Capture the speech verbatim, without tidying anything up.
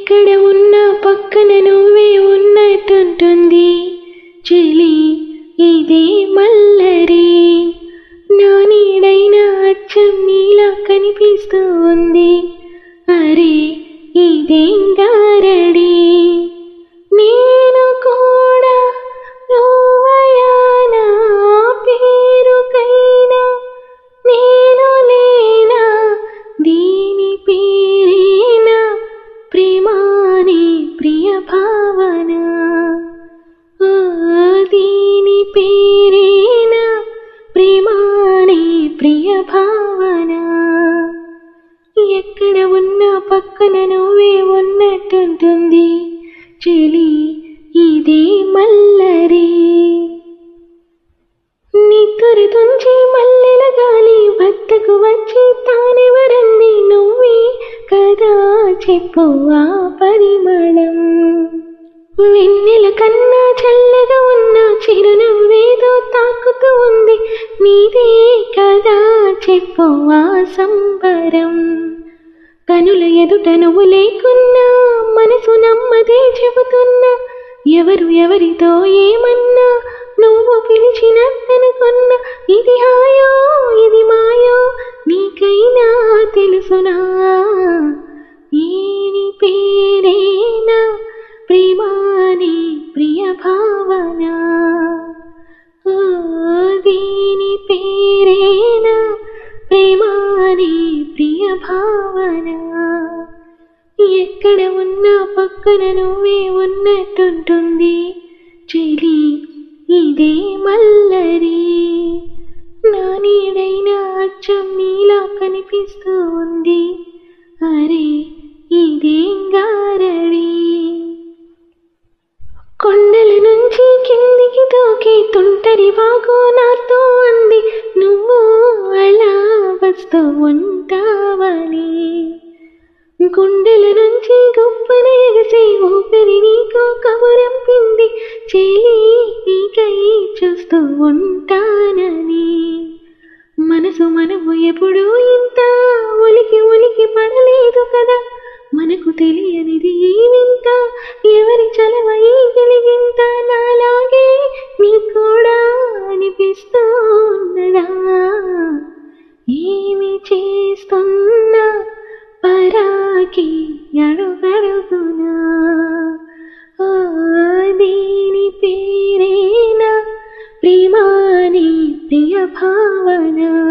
ఎక్కడ ఉన్నా పక్కన నువ్వే ఉన్నట్టుంటుంది చెలి ఇదే మల్లరి నా నీడైనా అచ్చం నీలా కనిపిస్తూ ఉంది అరే ఇదేం గారడి నేను కూడా నువ్వయా నా పేరుకైనా నేను లేనా దీని పేరేనా ప్రేమాని ప్రియ భావన ఓ దీని పేరేనా ప్రేమాని ప్రియ భావన ఎక్కడ ఉన్నా పక్కన నువ్వే ఉన్నట్టుంటుంది చెలి ఇదే మల్లరి నిద్దురు తుంచి మల్లెల గాలి వద్దకు వచ్చి తానెవరంది నువ్వే కదా చెప్పు ఆ పరిమళం వెన్నెల కన్నా చల్లగా ఉన్న చిరునవ్వేదో తాకుతూ ఉంది నీదే కదా చెప్పు ఆ సంబరం కనుల ఎదుట నువ్వు లేకున్నా మనసు నమ్మదే చెబుతున్నా ఎవరు ఎవరితో ఏమన్నా నువ్వు పిలిచినట్టనుకున్నా ఇది హాయో ఇది మాయో నీకైనా తెలుసునా ఏని పేరేనా ప్రేమాని ప్రియ భావన ఓ దీని పేరేనా ప్రేమాని ప్రియ భావన ఎక్కడ ఉన్నా పక్కన నువ్వే ఉన్నట్టుంటుంది చెలి ఇదే మల్లరి నా నీడైనా అచ్చం నీలా కనిపిస్తూ ఉంది అరే ఇదేం గారడి కొండల నుంచి కిందికి దూకి తుంటరి వాగు నాతో అంది నువ్వు అలా వస్తూ ఉంటావని గుండెల నుంచి గొప్పన ఎగసి ఊపిరి నీకు కబురంపింది చెలి నీకై చూస్తూ ఉంటానని మనసు మనము ఎప్పుడూ ఇంత ఒలికి ఒలికి పడలేదు కదా మనకు తెలియనిది ఈ వింత ఎవరి చలవ ఈ కలిగింత నాలాగే నీ కూడా అనిపిస్తూ ఉన్నదా ఏమి చేస్తున్నా పరాకి అడుగడుగునా ఓ దీని పేరేనా ప్రేమాని ప్రియ భావన